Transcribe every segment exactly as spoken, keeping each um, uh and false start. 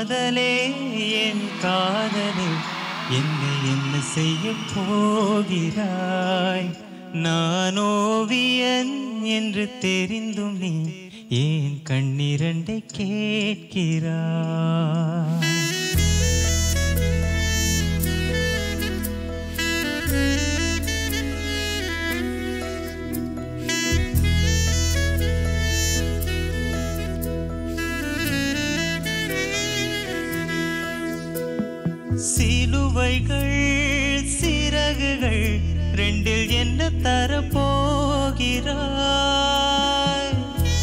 காதலே என் காதலே என்னை என்ன செய்ய போகிறாய் நான் ஓவியன் என்று தெரிந்தும் நீ ஏன் கண்ணிரண்டை கேட்கிறாய் சிலுவைகள் சிறகுகள் ரெண்டில் என்ன தரப்போகிறாய்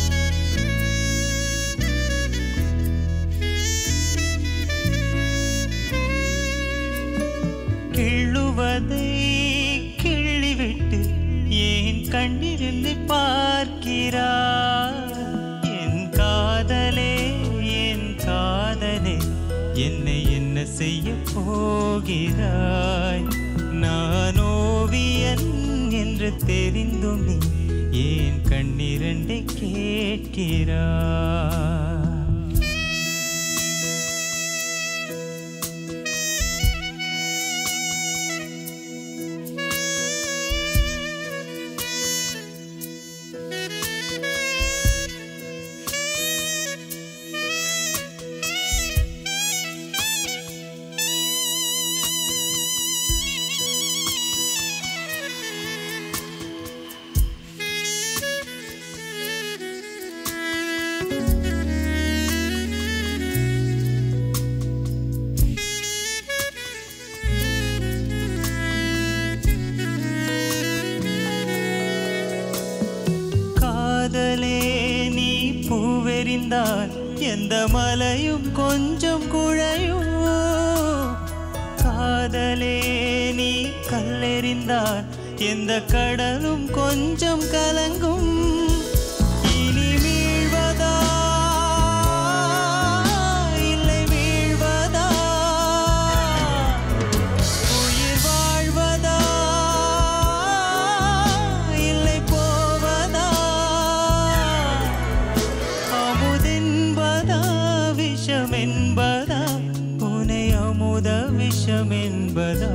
கிள்ளுவதை கிள்ளிவிட்டு ஏன் கண்ணிருந்து பார்க்கிறாய் என் காதலே என் காதலே என்னை என்ன செய்ய போகிறாய் நான் ஓவியன் என்று தெரிந்தும் நீ ஏன் கண்ணிரண்டை கேட்கிறாய் காதலே நீ பூவெறிந்தால் எந்த மலையும் கொஞ்சம் குழையும் காதலே நீ கல்லெறிந்தால் எந்த கடலும் கொஞ்சம் கலங்கும் இனி வீழ்வதா இல்லை வீழ்வதா உயிர் வாழ்வதா இல்லை போவதா அமுதென்பதா விஷமென்பதா உனை அமுத விஷமென்பதா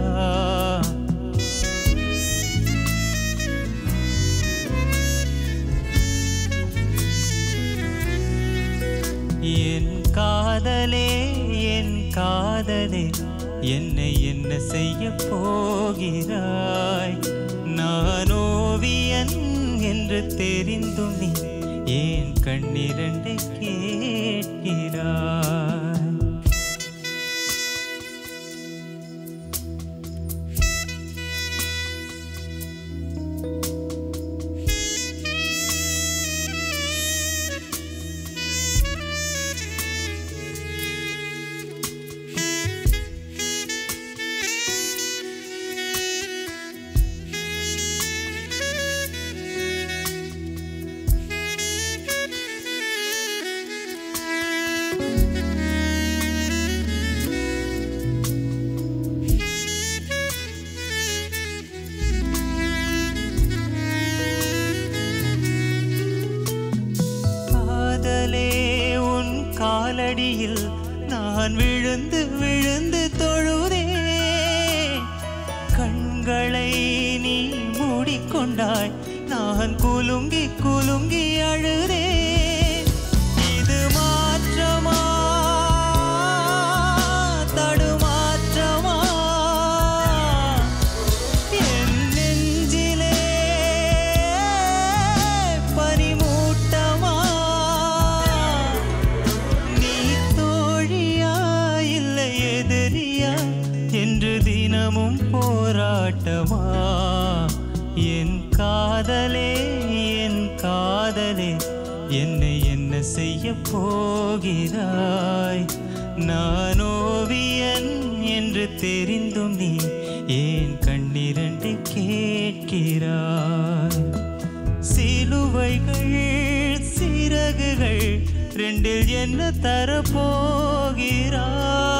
என் காதலே என் காதலே என்னை என்ன செய்ய போகிறாய் நான் ஓவியன் என்று தெரிந்தும் நீ ஏன் கண்ணிரண்டை கேட்கிறாய் உன் காலடியில் நான் விழுந்து விழுந்து தொழுதே கண்களை நீ மூடிக்கொண்டாய் நான் குலுங்கி குலுங்கி அழுதே இது மாற்றமா தடுமாற்றமா என் நெஞ்சிலே பனிமூட்டமா என்று தினமும் போராட்டமா என் காதலே என் காதலே என்னை என்ன செய்ய போகிறாய் நான் ஓவியன் என்று தெரிந்தும் நீ ஏன் கண்ணிரண்டை கேட்கிறாய் சிலுவைகள் சிறகுகள் ரெண்டில் என்ன தரப்போகிறாய்